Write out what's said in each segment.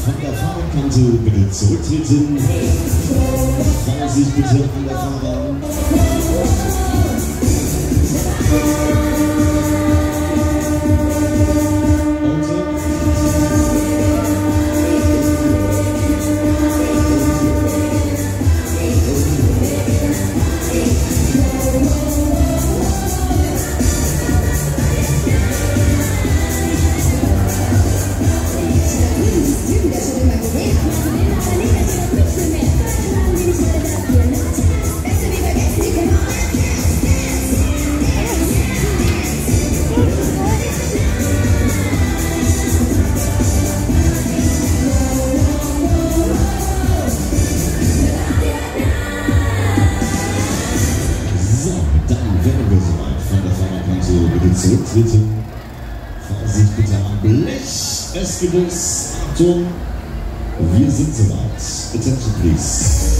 von der Fahrerkante bitte zurücktreten. Vorsicht bitte an der Fahrbahn. Bitte zurücktreten. Vorsicht bitte am Blech. Es gibt es. Achtung, wir sind soweit. Attention please.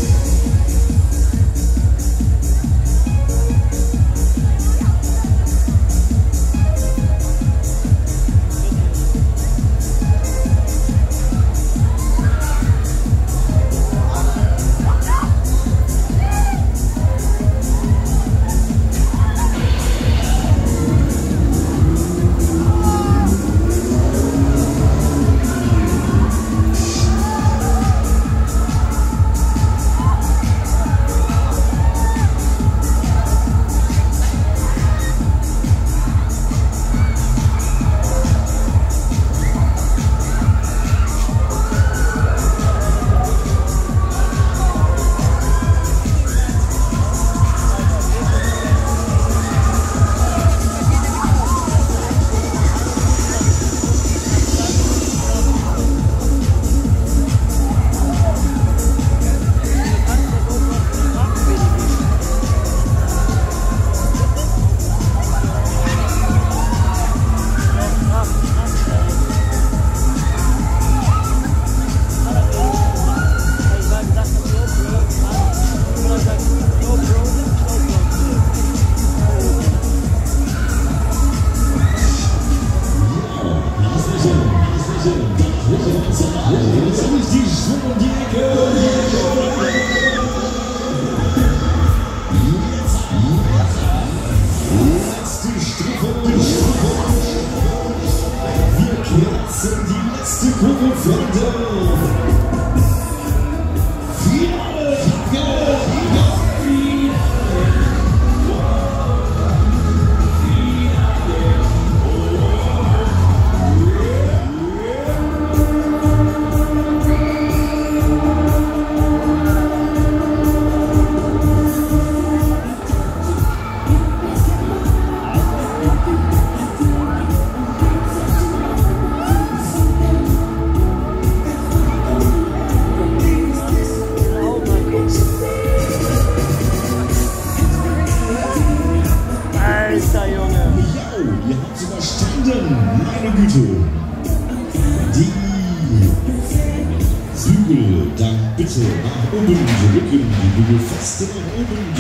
Jetzt habe ich die Schwung um die Ecke. Letzte Strecke. Wir kratzen die letzte Kurve, Freunde. Finale, ihr habt es überstanden, meine Güte. Die Bügel dann bitte nach oben drücken, die Bügel fest nach oben.